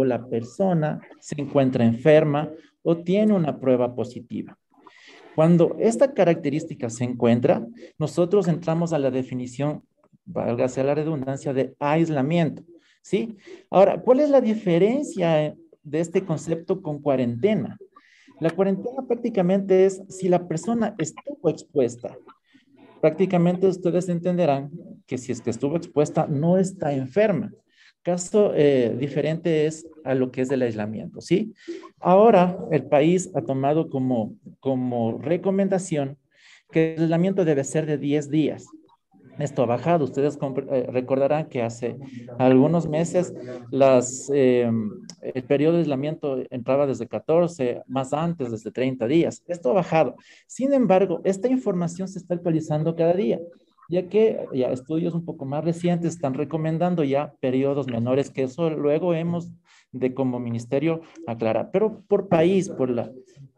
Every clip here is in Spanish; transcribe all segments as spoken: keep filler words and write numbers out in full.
la persona se encuentra enferma o tiene una prueba positiva. Cuando esta característica se encuentra, nosotros entramos a la definición, válgase la redundancia, de aislamiento, ¿sí? Ahora, ¿cuál es la diferencia de este concepto con cuarentena? La cuarentena prácticamente es si la persona estuvo expuesta. Prácticamente ustedes entenderán que si es que estuvo expuesta, no está enferma. Caso eh, diferente es a lo que es el aislamiento, ¿sí? Ahora el país ha tomado como, como recomendación que el aislamiento debe ser de diez días. Esto ha bajado. Ustedes eh, recordarán que hace algunos meses las, eh, el periodo de aislamiento entraba desde catorce, más antes, desde treinta días. Esto ha bajado. Sin embargo, esta información se está actualizando cada día, ya que ya estudios un poco más recientes están recomendando ya periodos menores, que eso luego hemos de como ministerio aclarar. Pero por país, por la...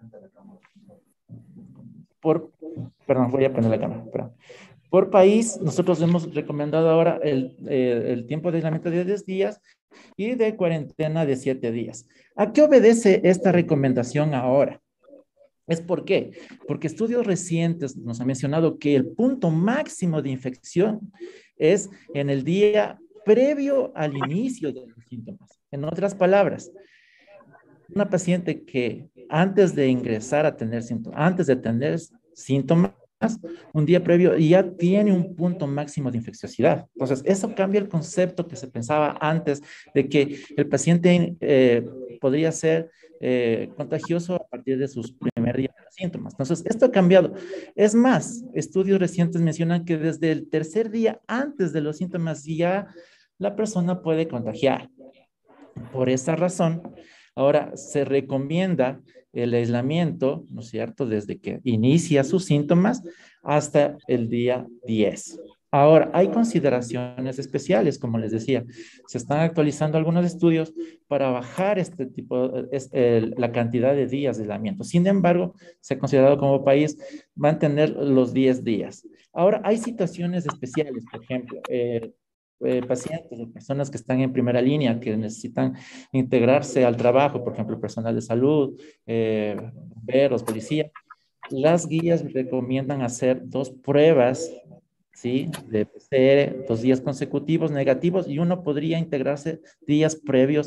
Por, perdón, voy a poner la cámara. Perdón. Por país, nosotros hemos recomendado ahora el, eh, el tiempo de aislamiento de diez días y de cuarentena de siete días. ¿A qué obedece esta recomendación ahora? ¿Es por qué? Porque estudios recientes nos han mencionado que el punto máximo de infección es en el día previo al inicio de los síntomas. En otras palabras, una paciente que antes de ingresar a tener síntomas, antes de tener síntomas, un día previo ya tiene un punto máximo de infecciosidad. Entonces, eso cambia el concepto que se pensaba antes de que el paciente eh, podría ser eh, contagioso a partir de sus primeros días de los síntomas. Entonces, esto ha cambiado. Es más, estudios recientes mencionan que desde el tercer día antes de los síntomas ya la persona puede contagiar. Por esa razón, ahora se recomienda el aislamiento, ¿no es cierto?, desde que inicia sus síntomas hasta el día diez. Ahora, hay consideraciones especiales, como les decía, se están actualizando algunos estudios para bajar este tipo, es, el, la cantidad de días de aislamiento. Sin embargo, se ha considerado como país mantener los diez días. Ahora, hay situaciones especiales, por ejemplo, eh, eh, pacientes o personas que están en primera línea, que necesitan integrarse al trabajo, por ejemplo, personal de salud, eh, bomberos, policía. Las guías recomiendan hacer dos pruebas, ¿sí? De P C R, dos días consecutivos negativos, y uno podría integrarse días previos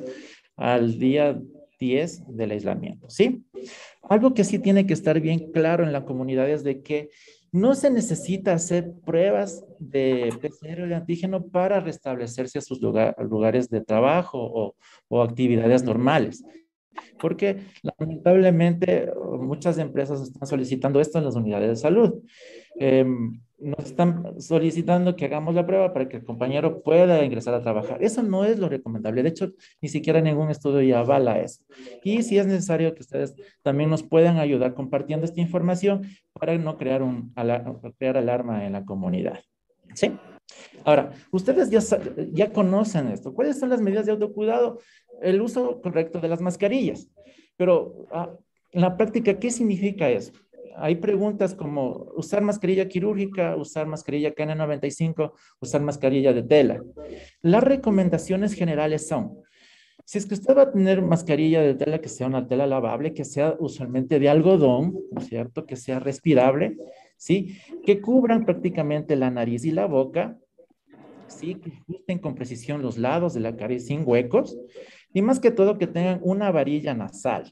al día diez del aislamiento, ¿sí? Algo que sí tiene que estar bien claro en la comunidad es de que no se necesita hacer pruebas de P C R o de antígeno para restablecerse a sus lugar, lugares de trabajo o, o actividades normales. Porque lamentablemente muchas empresas están solicitando esto en las unidades de salud. Eh, nos están solicitando que hagamos la prueba para que el compañero pueda ingresar a trabajar. Eso no es lo recomendable. De hecho, ni siquiera ningún estudio ya avala eso. Y si es necesario que ustedes también nos puedan ayudar compartiendo esta información para no crear, un, crear alarma en la comunidad. ¿Sí? Ahora, ustedes ya, ya conocen esto. ¿Cuáles son las medidas de autocuidado? El uso correcto de las mascarillas. Pero ah, en la práctica, ¿qué significa eso? Hay preguntas como usar mascarilla quirúrgica, usar mascarilla K N noventa y cinco, usar mascarilla de tela. Las recomendaciones generales son, si es que usted va a tener mascarilla de tela que sea una tela lavable, que sea usualmente de algodón, ¿no es cierto? Que sea respirable, ¿sí? Que cubran prácticamente la nariz y la boca, ¿sí? Que ajusten con precisión los lados de la cara sin huecos, y más que todo que tengan una varilla nasal.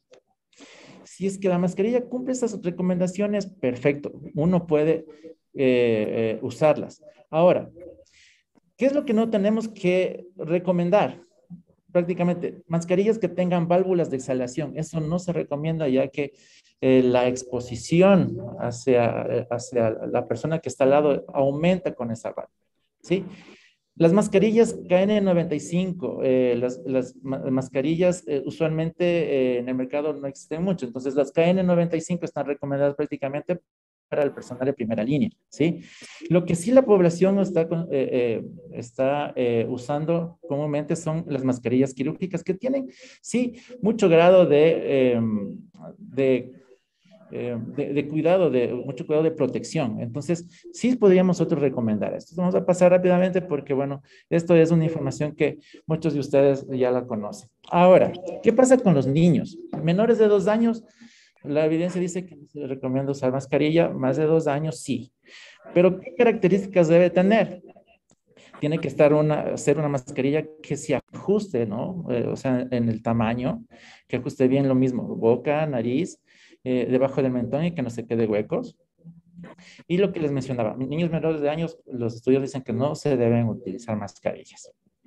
Si es que la mascarilla cumple esas recomendaciones, perfecto, uno puede eh, eh, usarlas. Ahora, ¿qué es lo que no tenemos que recomendar? Prácticamente, mascarillas que tengan válvulas de exhalación. Eso no se recomienda ya que eh, la exposición hacia, hacia la persona que está al lado aumenta con esa válvula, ¿sí? Las mascarillas K N noventa y cinco, eh, las, las ma mascarillas eh, usualmente eh, en el mercado no existen mucho, entonces las K N noventa y cinco están recomendadas prácticamente para el personal de primera línea, ¿sí? Lo que sí la población está, eh, eh, está eh, usando comúnmente son las mascarillas quirúrgicas que tienen, sí, mucho grado de, eh, de eh, de, de cuidado, de mucho cuidado de protección. Entonces, sí podríamos nosotros recomendar esto. Vamos a pasar rápidamente porque, bueno, esto es una información que muchos de ustedes ya la conocen. Ahora, ¿qué pasa con los niños? Menores de dos años, la evidencia dice que no se les recomienda usar mascarilla, más de dos años sí. Pero ¿qué características debe tener? Tiene que estar una, ser una mascarilla que se ajuste, ¿no? Eh, o sea, en el tamaño, que ajuste bien lo mismo, boca, nariz, eh, debajo del mentón y que no se quede huecos. Y lo que les mencionaba, niños menores de años, los estudios dicen que no se deben utilizar mascarillas.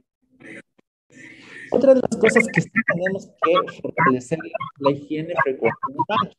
Otra de las cosas que sí tenemos que fortalecer la higiene frecuente de manos.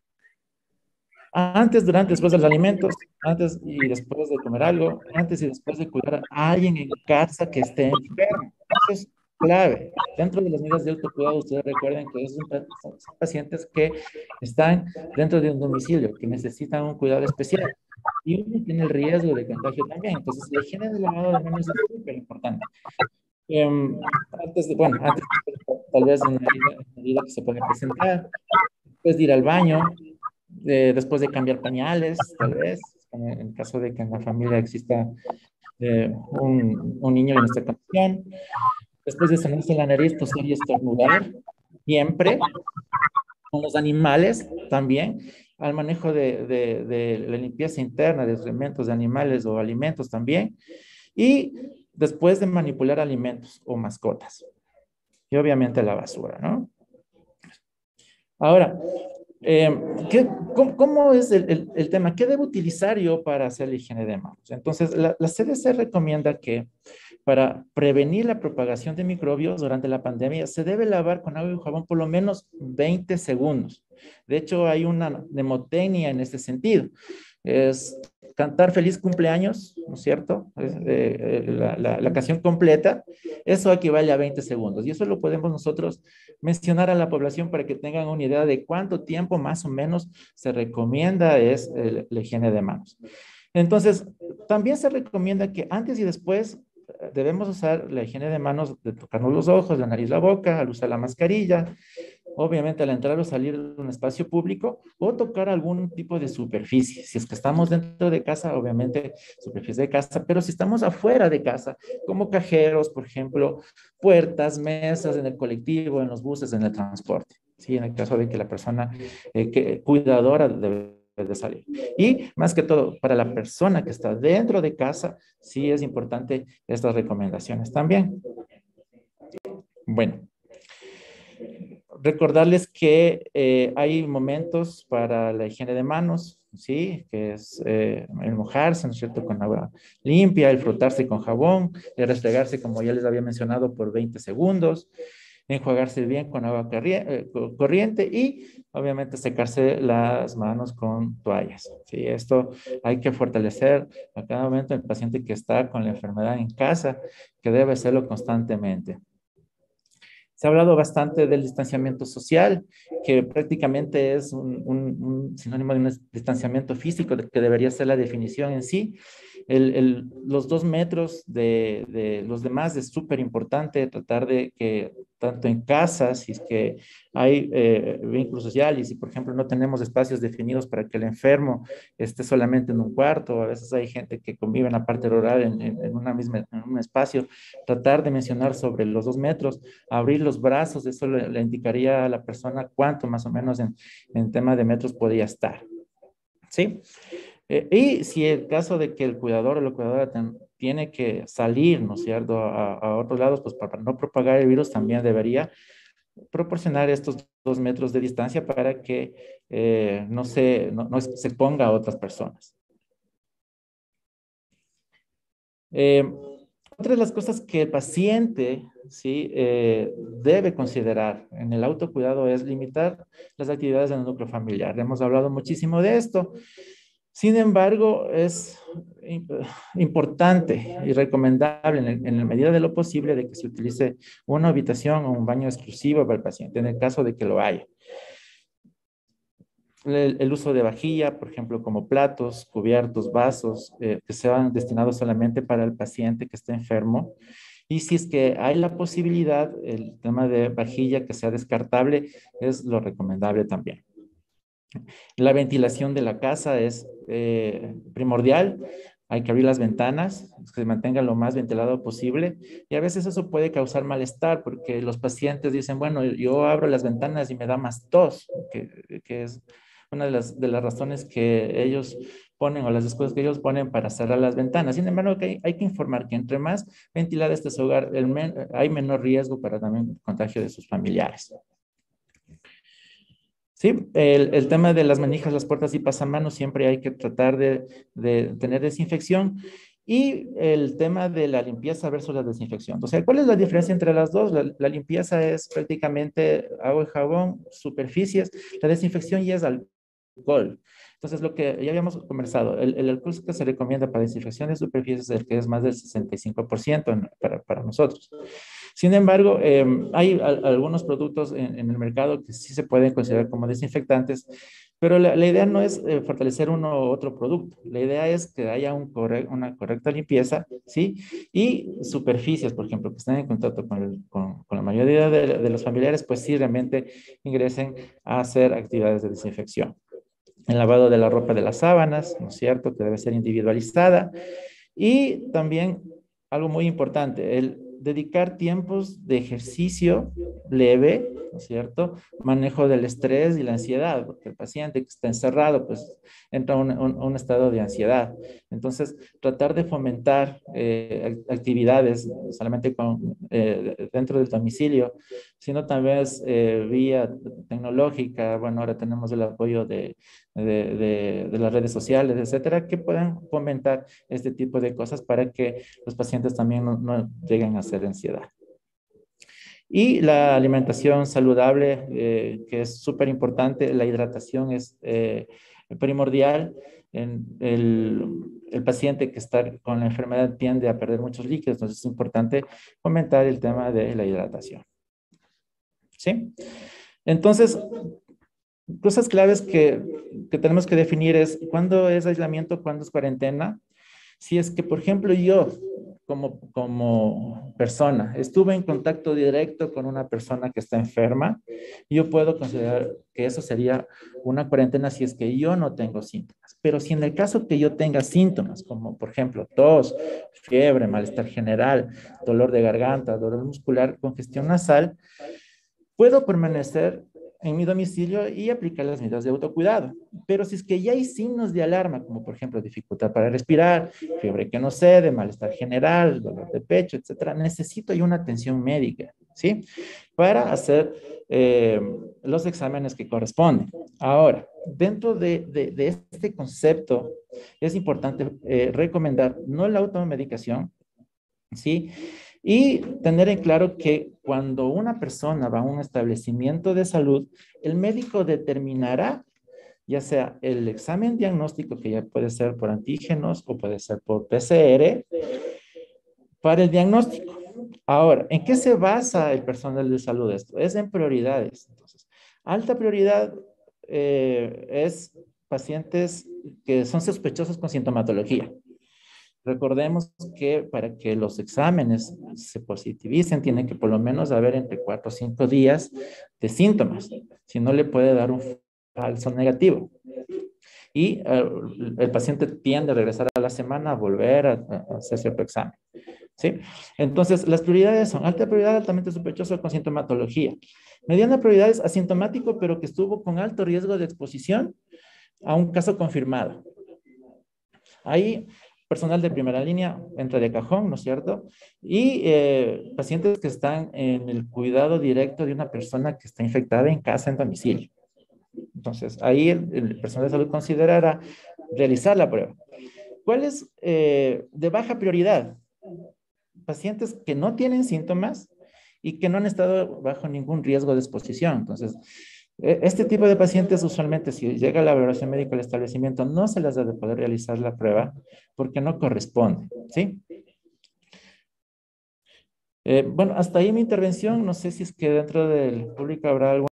Antes, durante, después de los alimentos, antes y después de comer algo, antes y después de cuidar a alguien en casa que esté enfermo. Eso es clave. Dentro de las medidas de autocuidado, ustedes recuerden que son, son pacientes que están dentro de un domicilio, que necesitan un cuidado especial. Y uno tiene el riesgo de contagio también. Entonces, la higiene del lavado de manos es súper importante. Um, antes de, bueno, antes tal vez una herida, una herida que se puede presentar, después de ir al baño, eh, después de cambiar pañales, tal vez, en el caso de que en la familia exista eh, un, un, niño en esta condición, después de sanarse la nariz, toser y estornudar, siempre, con los animales también, al manejo de, de, de la limpieza interna de excrementos de animales o alimentos también, y después de manipular alimentos o mascotas, y obviamente la basura, ¿no? Ahora, eh, ¿qué, cómo, cómo, es el, el, el, tema? ¿Qué debo utilizar yo para hacer la higiene de manos? Entonces, la, la C D C recomienda que para prevenir la propagación de microbios durante la pandemia se debe lavar con agua y jabón por lo menos veinte segundos. De hecho, hay una mnemotecnia en este sentido. Es cantar feliz cumpleaños, ¿no es cierto? Es, eh, la, la, la canción completa, eso equivale a veinte segundos. Y eso lo podemos nosotros mencionar a la población para que tengan una idea de cuánto tiempo más o menos se recomienda es el, la higiene de manos. Entonces, también se recomienda que antes y después debemos usar la higiene de manos de tocarnos los ojos, la nariz, la boca, al usar la mascarilla, obviamente al entrar o salir de un espacio público o tocar algún tipo de superficie. Si es que estamos dentro de casa, obviamente superficie de casa, pero si estamos afuera de casa, como cajeros, por ejemplo, puertas, mesas en el colectivo, en los buses, en el transporte. Sí, en el caso de que la persona eh, que, cuidadora debe de salir. Y más que todo, para la persona que está dentro de casa, sí es importante estas recomendaciones también. Bueno, recordarles que eh, hay momentos para la higiene de manos, ¿sí? Que es eh, el mojarse, ¿no es cierto?, con agua limpia, el frotarse con jabón, el restregarse, como ya les había mencionado, por veinte segundos, enjuagarse bien con agua eh, corriente y obviamente secarse las manos con toallas. ¿Sí? Esto hay que fortalecer a cada momento el paciente que está con la enfermedad en casa, que debe hacerlo constantemente. Se ha hablado bastante del distanciamiento social, que prácticamente es un, un, un sinónimo de un distanciamiento físico, de que debería ser la definición en sí. El, el, los dos metros de, de los demás es súper importante tratar de que tanto en casa, si es que hay eh, vínculos sociales y, por ejemplo, no tenemos espacios definidos para que el enfermo esté solamente en un cuarto, a veces hay gente que convive en la parte rural en, en, en, una misma, en un espacio, tratar de mencionar sobre los dos metros, abrir los brazos, eso le, le indicaría a la persona cuánto más o menos en, en tema de metros podía estar, ¿sí? Eh, y si el caso de que el cuidador o la cuidadora ten, tiene que salir, ¿no es cierto?, a, a otros lados, pues para no propagar el virus también debería proporcionar estos dos metros de distancia para que eh, no, se, no, no se ponga a otras personas. Eh, otra de las cosas que el paciente ¿sí? eh, debe considerar en el autocuidado es limitar las actividades del núcleo familiar. Hemos hablado muchísimo de esto. Sin embargo, es importante y recomendable en, el, en la medida de lo posible de que se utilice una habitación o un baño exclusivo para el paciente, en el caso de que lo haya. El, el uso de vajilla, por ejemplo, como platos, cubiertos, vasos, eh, que sean destinados solamente para el paciente que esté enfermo. Y si es que hay la posibilidad, el tema de vajilla que sea descartable es lo recomendable también. La ventilación de la casa es eh, primordial. Hay que abrir las ventanas, que se mantenga lo más ventilado posible. Y a veces eso puede causar malestar porque los pacientes dicen, bueno, yo abro las ventanas y me da más tos, que, que es una de las, de las razones que ellos ponen o las excusas que ellos ponen para cerrar las ventanas. Sin embargo, que hay, hay que informar que entre más ventilado esté su hogar, el men, hay menor riesgo para también contagio de sus familiares. Sí, el, el tema de las manijas, las puertas y pasamanos, siempre hay que tratar de, de tener desinfección. Y el tema de la limpieza versus la desinfección. O sea, ¿cuál es la diferencia entre las dos? La, la limpieza es prácticamente agua y jabón, superficies. La desinfección ya es alcohol. Entonces, lo que ya habíamos conversado, el, el alcohol que se recomienda para desinfección de superficies es el que es más del sesenta y cinco por ciento en- para, para nosotros. Sin embargo, eh, hay a- algunos productos en, en el mercado que sí se pueden considerar como desinfectantes, pero la, la idea no es eh, fortalecer uno u otro producto. La idea es que haya un corre- una correcta limpieza, ¿sí? Y superficies, por ejemplo, que están en contacto con, el- con- con la mayoría de, de los familiares, pues sí realmente ingresen a hacer actividades de desinfección. El lavado de la ropa de las sábanas, ¿no es cierto? Que debe ser individualizada. Y también algo muy importante, el dedicar tiempos de ejercicio leve, ¿no es cierto? Manejo del estrés y la ansiedad, porque el paciente que está encerrado, pues entra a un, un, un estado de ansiedad. Entonces, tratar de fomentar eh, actividades solamente con, eh, dentro del domicilio, sino también eh, vía tecnológica. Bueno, ahora tenemos el apoyo de, de, de, de las redes sociales, etcétera, que puedan fomentar este tipo de cosas para que los pacientes también no, no lleguen a hacer ansiedad. Y la alimentación saludable, eh, que es súper importante, la hidratación es eh, primordial. En el, el, paciente que está con la enfermedad tiende a perder muchos líquidos, entonces es importante fomentar el tema de la hidratación. ¿Sí? Entonces, cosas claves que, que tenemos que definir es cuándo es aislamiento, cuándo es cuarentena. Si es que, por ejemplo, yo como, como persona estuve en contacto directo con una persona que está enferma, yo puedo considerar que eso sería una cuarentena si es que yo no tengo síntomas. Pero si en el caso que yo tenga síntomas, como por ejemplo tos, fiebre, malestar general, dolor de garganta, dolor muscular, congestión nasal, puedo permanecer en mi domicilio y aplicar las medidas de autocuidado. Pero si es que ya hay signos de alarma, como por ejemplo dificultad para respirar, fiebre que no cede, malestar general, dolor de pecho, etcétera, necesito yo una atención médica, ¿sí? Para hacer eh, los exámenes que corresponden. Ahora, dentro de, de, de este concepto, es importante eh, recomendar no la automedicación, ¿sí? Y tener en claro que cuando una persona va a un establecimiento de salud, el médico determinará ya sea el examen diagnóstico, que ya puede ser por antígenos o puede ser por P C R, para el diagnóstico. Ahora, ¿en qué se basa el personal de salud esto? Es en prioridades. Entonces, alta prioridad eh, es pacientes que son sospechosos con sintomatología. Recordemos que para que los exámenes se positivicen, tienen que por lo menos haber entre cuatro o cinco días de síntomas. Si no, le puede dar un falso negativo. Y uh, el paciente tiende a regresar a la semana a volver a, a hacer cierto examen. ¿Sí? Entonces, las prioridades son alta prioridad, altamente sospechoso con sintomatología. Mediana prioridad es asintomático, pero que estuvo con alto riesgo de exposición a un caso confirmado. Ahí, personal de primera línea entra de cajón, ¿no es cierto? Y eh, pacientes que están en el cuidado directo de una persona que está infectada en casa, en domicilio. Entonces, ahí el, el personal de salud considerará realizar la prueba. ¿Cuál es eh, de baja prioridad? Pacientes que no tienen síntomas y que no han estado bajo ningún riesgo de exposición. Entonces, este tipo de pacientes usualmente si llega la valoración médica al establecimiento no se les debe poder realizar la prueba porque no corresponde, ¿sí? Eh, bueno, hasta ahí mi intervención. No sé si es que dentro del público habrá algún